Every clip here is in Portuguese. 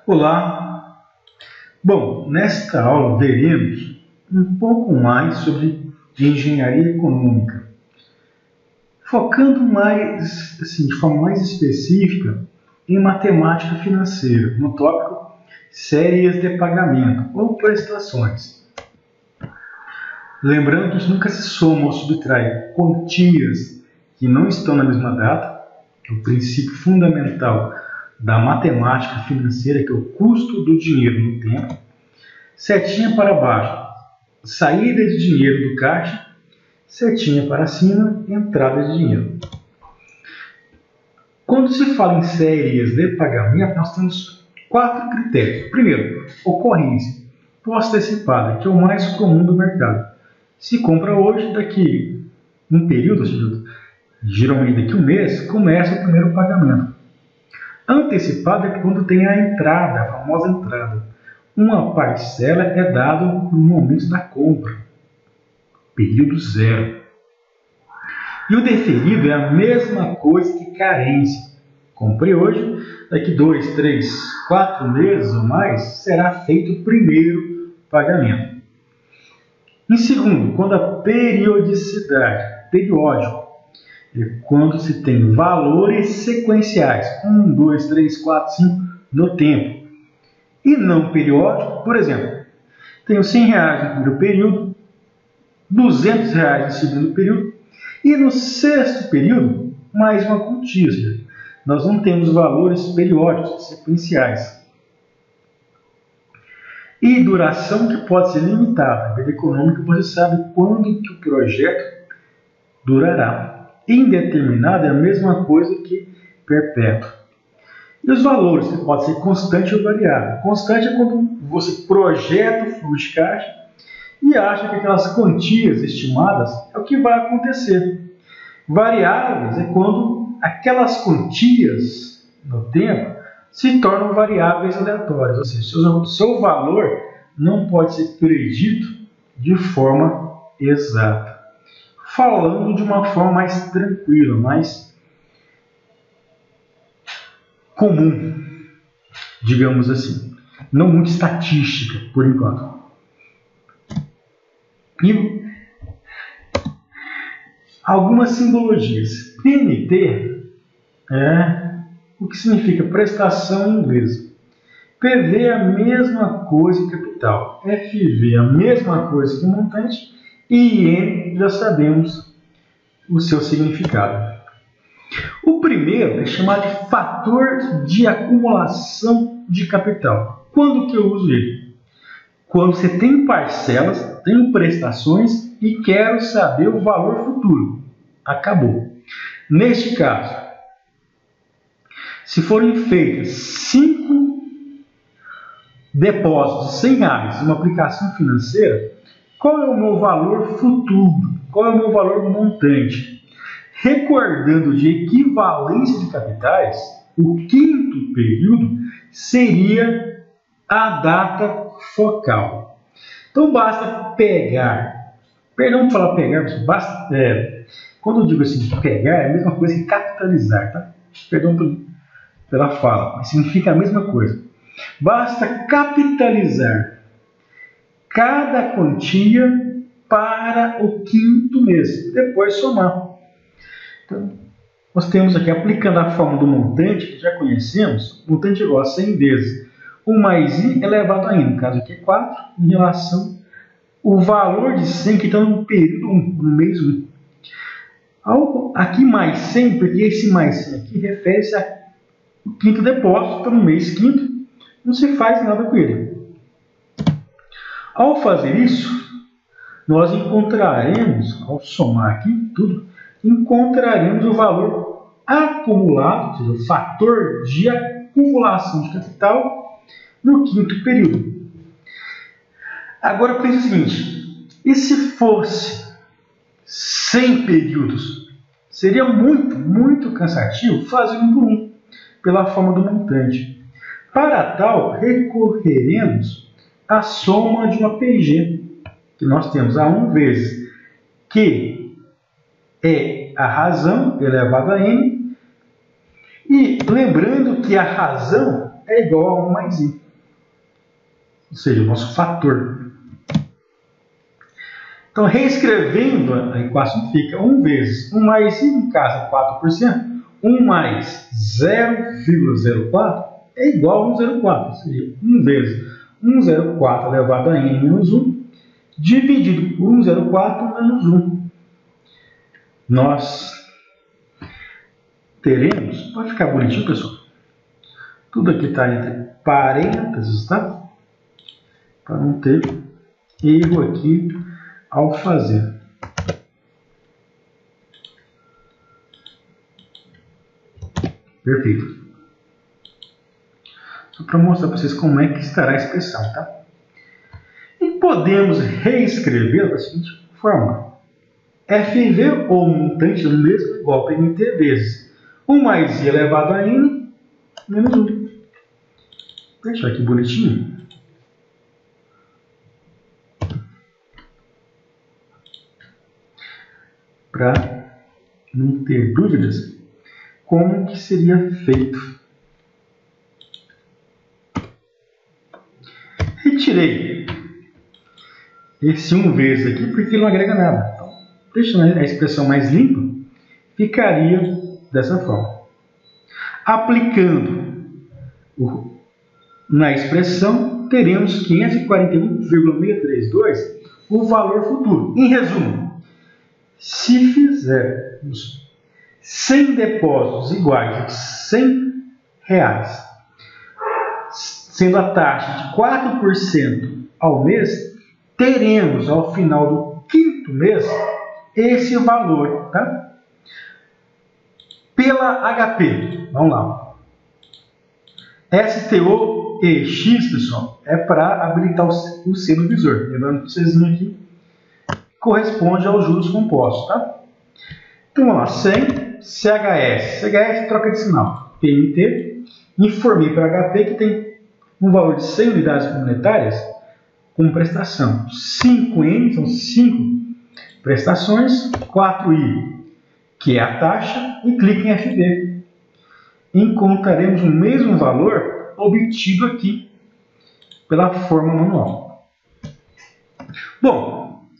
Olá! Bom, nesta aula veremos um pouco mais sobre engenharia econômica, focando mais, de forma mais específica em matemática financeira, no tópico séries de pagamento ou prestações. Lembrando que a gente nunca se soma ou subtrai quantias que não estão na mesma data, o princípio fundamental da matemática financeira, que é o custo do dinheiro no tempo, setinha para baixo, saída de dinheiro do caixa, setinha para cima, entrada de dinheiro. Quando se fala em séries de pagamento, nós temos 4 critérios. Primeiro, ocorrência pós-antecipada, que é o mais comum do mercado. Se compra hoje, daqui um período, geralmente daqui a um mês, começa o primeiro pagamento. Antecipada é quando tem a entrada, a famosa entrada. Uma parcela é dada no momento da compra, período zero. E o deferido é a mesma coisa que carência. Comprei hoje, daqui 2, 3, 4 meses ou mais, será feito o primeiro pagamento. Em segundo, quando a periodicidade, periódico, é quando se tem valores sequenciais, 1, 2, 3, 4, 5 no tempo. E não periódico, por exemplo, tenho R$100 no primeiro período, R$200 no segundo período e no sexto período mais uma quantia. Nós não temos valores periódicos, sequenciais. E duração que pode ser limitada. A vida econômica você sabe quando que o projeto durará. Indeterminado é a mesma coisa que perpétuo. E os valores, que pode ser constante ou variável. Constante é quando você projeta o fluxo de caixa e acha que aquelas quantias estimadas é o que vai acontecer. Variáveis é quando aquelas quantias no tempo se tornam variáveis aleatórias, ou seja, o seu valor não pode ser predito de forma exata. Falando de uma forma mais tranquila, mais comum, digamos assim. Não muito estatística, por enquanto. E algumas simbologias. PNT é o que significa prestação em inglês. PV é a mesma coisa que capital. FV é a mesma coisa que montante. E IN já sabemos o seu significado. O primeiro é chamado de fator de acumulação de capital. Quando que eu uso ele? Quando você tem parcelas, tem prestações e quero saber o valor futuro. Acabou. Neste caso, se forem feitas 5 depósitos de R$100 em uma aplicação financeira, qual é o meu valor futuro? Qual é o meu valor montante? Recordando de equivalência de capitais, o quinto período seria a data focal. Então basta pegar, perdão por falar pegar, basta, quando eu digo assim, pegar é a mesma coisa que capitalizar, tá? Perdão pela fala, mas significa a mesma coisa. Basta capitalizar cada quantia para o quinto mês, depois somar. Então, nós temos aqui, aplicando a fórmula do montante, que já conhecemos, o montante é igual a 100 vezes 1 mais I elevado a I, no caso aqui é 4, em relação ao valor de 100 que está no período 1, no mês 1. Aqui mais 100, porque esse mais 100 aqui refere-se ao quinto depósito, então no mês quinto, não se faz nada com ele. Ao fazer isso, nós encontraremos, ao somar aqui tudo, encontraremos o valor acumulado, ou seja, o fator de acumulação de capital no quinto período. Agora pense o seguinte, e se fosse 100 períodos? Seria muito cansativo fazer um por um, pela forma do montante. Para tal, recorreremos à soma de uma PG, que nós temos A1 vezes Q é a razão elevado a N. E lembrando que a razão é igual a 1 mais I. Ou seja, o nosso fator. Então, reescrevendo a equação, fica 1 vezes 1 mais I, em caso 4%, 1 mais 0,04 é igual a 1,04. Ou seja, 1 vezes 1,04 elevado a n menos 1, dividido por 1,04 menos 1. Nós teremos, pode ficar bonitinho, pessoal, tudo aqui está entre parênteses, tá? Para não ter erro aqui ao fazer. Perfeito. Só para mostrar para vocês como é que estará a expressão, tá? E podemos reescrever da seguinte forma. FV, ou montante do mesmo, igual a PMT vezes 1 mais I elevado a N menos 1. Vou deixar aqui bonitinho. Para não ter dúvidas como que seria feito. Retirei esse 1 vezes aqui porque ele não agrega nada. Então, deixando a expressão mais limpa, ficaria dessa forma. Aplicando na expressão, teremos 541,632 o valor futuro. Em resumo, se fizermos 100 depósitos iguais a R$100, sendo a taxa de 4% ao mês, teremos ao final do quinto mês esse valor, tá? Pela HP, vamos lá. STOEX, pessoal, é para habilitar o C no visor. Lembrando que vocês viram aqui, corresponde aos juros compostos, tá? Então vamos lá, 100 CHS. CHS troca de sinal. PMT, informei para HP que tem um valor de 100 unidades monetárias como prestação. 5N, são 5 prestações, 4I, que é a taxa, e clique em FB. Encontraremos o mesmo valor obtido aqui pela forma manual. Bom,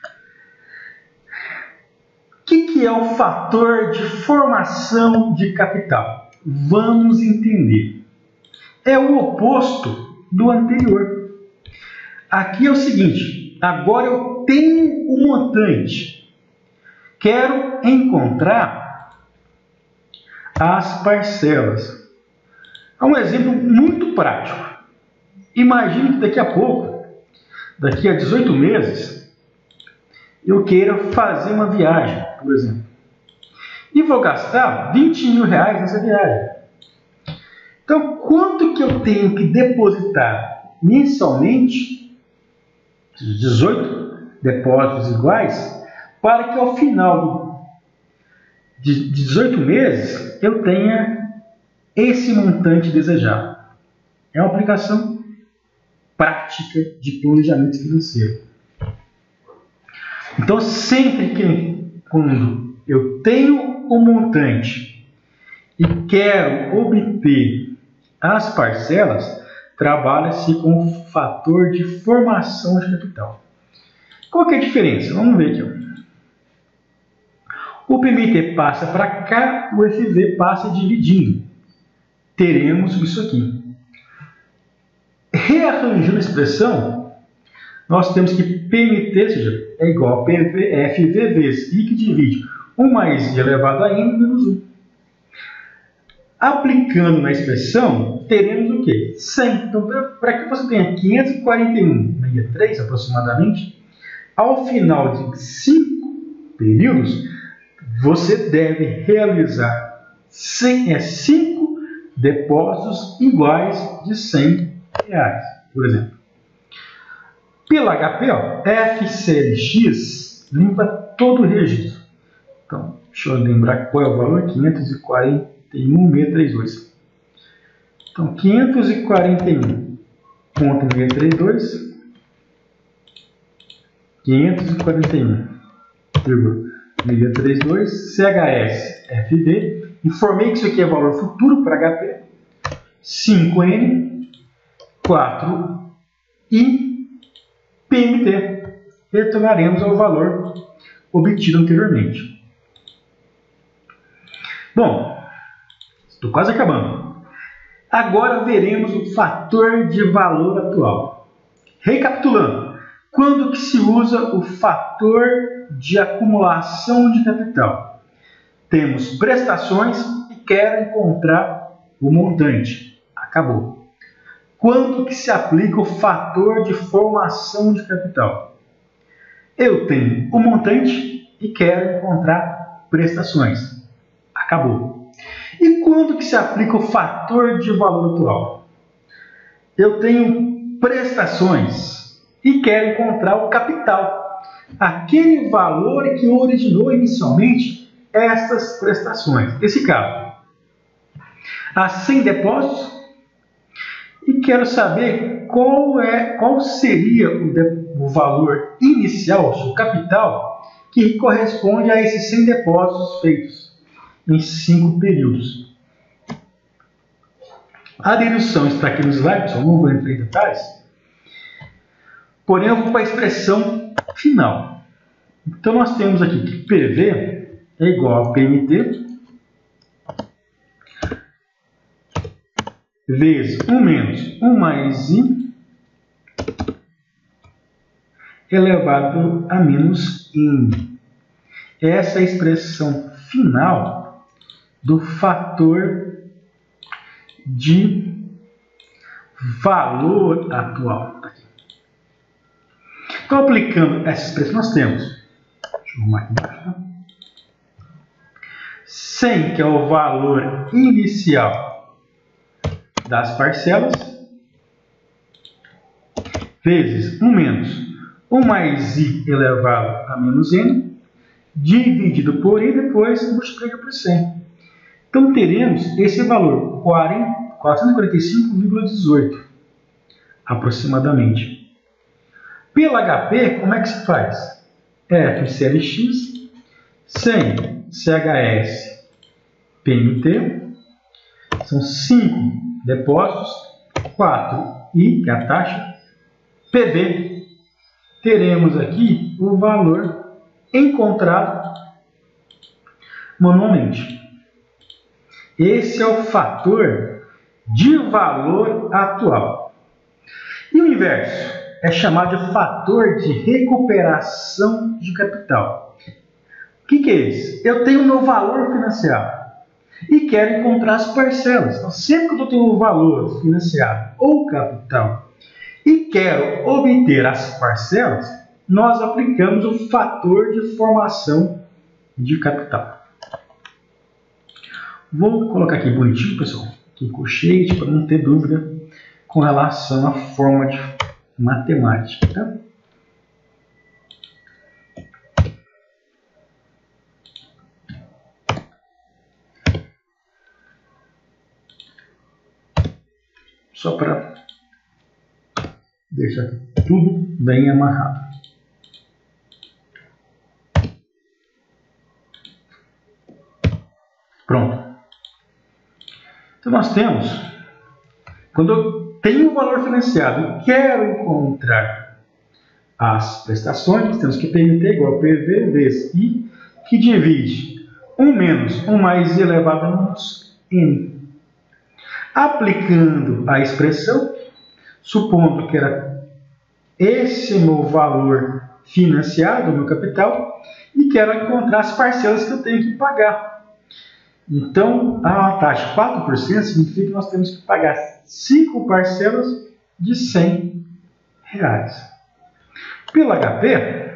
o que é o fator de formação de capital? Vamos entender. É o oposto do anterior. Aqui é o seguinte, agora eu tenho um montante. Quero encontrar as parcelas. É um exemplo muito prático. Imagine que daqui a pouco, daqui a 18 meses, eu queira fazer uma viagem, por exemplo. E vou gastar R$20 mil nessa viagem. Então, quanto que eu tenho que depositar mensalmente, 18 depósitos iguais, para que ao final de 18 meses eu tenha esse montante desejado? É uma aplicação prática de planejamento financeiro. Então, quando eu tenho um montante e quero obter as parcelas, trabalha-se com o fator de formação de capital. Qual que é a diferença? Vamos ver aqui. O PMT passa para cá, o FV passa dividindo. Teremos isso aqui. Rearranjando a expressão, nós temos que PMT, seja, é igual a FV vezes I, que divide 1 mais I elevado a N menos 1. Aplicando na expressão, teremos o quê? 100. Então, para que você tenha 541,63 aproximadamente, ao final de 5 períodos, você deve realizar 5 depósitos iguais de R$100, por exemplo. Pela HP, FCLX limpa todo o registro. Então, deixa eu lembrar qual é o valor, 541,632. Então, 541,632, 541,632, CHS, FB. Informei que isso aqui é valor futuro para HP. 5N, 4I, PMT. Retornaremos ao valor obtido anteriormente. Bom, estou quase acabando. Agora veremos o fator de valor atual. Recapitulando, quando que se usa o fator de acumulação de capital? Temos prestações e quero encontrar o montante. Acabou. Quando que se aplica o fator de formação de capital? Eu tenho o montante e quero encontrar prestações. Acabou. E quando que se aplica o fator de valor atual? Eu tenho prestações e quero encontrar o capital. Aquele valor que originou inicialmente estas prestações. Nesse caso, há 100 depósitos e quero saber qual seria o valor inicial, o capital, que corresponde a esses 100 depósitos feitos em 5 períodos. A dedução está aqui no slide, pessoal, não vou entrar em detalhes, porém eu vou para a expressão final. Então nós temos aqui que PV é igual a PMT vezes 1 menos 1 mais I elevado a menos N. Essa é a expressão final do fator de valor atual. Então, aplicando essa expressão, nós temos, deixa eu arrumar aqui embaixo, 100, que é o valor inicial das parcelas, vezes 1 menos 1 mais I elevado a menos N, dividido por I, depois multiplica por 100. Então, teremos esse valor, 445,18, aproximadamente. Pela HP, como é que se faz? FCLX, 100 CHS PMT, são 5 depósitos, 4I, que é a taxa, PV. Teremos aqui o valor encontrado manualmente. Esse é o fator de valor atual. E o inverso é chamado de fator de recuperação de capital. O que é esse? Eu tenho o meu valor financiado e quero encontrar as parcelas. Então, sempre que eu tenho o valor financiado ou capital e quero obter as parcelas, nós aplicamos o fator de formação de capital. Vou colocar aqui bonitinho, pessoal, aqui em colchete, para não ter dúvida com relação à forma de matemática. Tá? Só para deixar tudo bem amarrado. Pronto. Então nós temos, quando eu tenho o valor financiado e quero encontrar as prestações, temos que PMT igual a PV vezes I, que divide 1 menos 1 mais I elevado a menos N. Aplicando a expressão, supondo que era esse meu valor financiado, meu capital, e quero encontrar as parcelas que eu tenho que pagar. Então, a taxa de 4% significa que nós temos que pagar 5 parcelas de R$100. Pelo HP,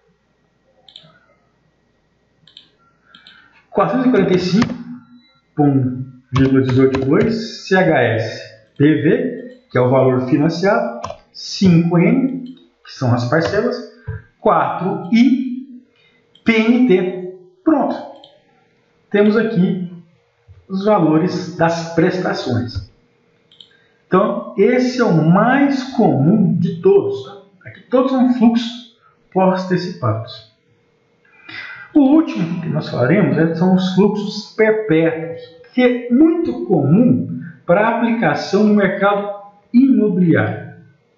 445,182 CHS PV, que é o valor financiado, 5N, que são as parcelas, 4I, PMT. Pronto. Temos aqui os valores das prestações. Então, esse é o mais comum de todos. Tá? Aqui todos são fluxos pós-antecipados. O último que nós falaremos são os fluxos perpétuos, que é muito comum para aplicação no mercado imobiliário,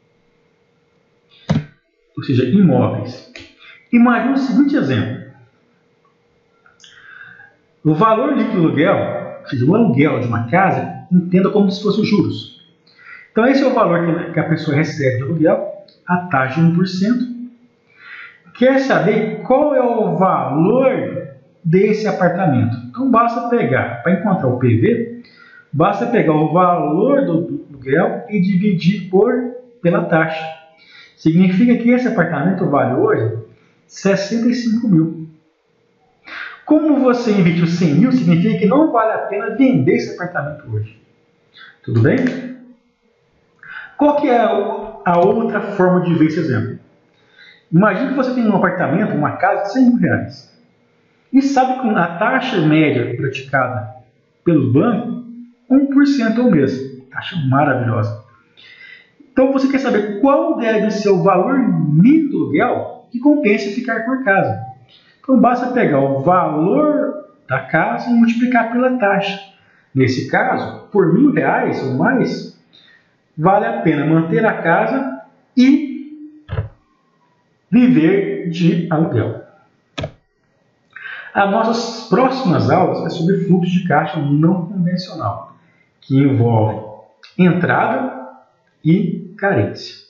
ou seja, imóveis. Imagine o seguinte exemplo. O valor líquido do aluguel, ou seja, o aluguel de uma casa, entenda como se fosse os juros. Então, esse é o valor que a pessoa recebe de aluguel, a taxa de 1%. Quer saber qual é o valor desse apartamento? Então, basta pegar, para encontrar o PV, basta pegar o valor do aluguel e dividir pela taxa. Significa que esse apartamento vale hoje 65 mil. Como você investiu 100 mil, significa que não vale a pena vender esse apartamento hoje. Tudo bem? Qual que é a outra forma de ver esse exemplo? Imagine que você tem um apartamento, uma casa de 100 mil reais. E sabe que a taxa média praticada pelos bancos, 1% ao mês. Taxa maravilhosa. Então você quer saber qual deve ser o valor mínimo do aluguel que compensa ficar com a casa. Então basta pegar o valor da casa e multiplicar pela taxa. Nesse caso, por R$1.000 ou mais, vale a pena manter a casa e viver de aluguel. As nossas próximas aulas é sobre fluxo de caixa não convencional, que envolve entrada e carência.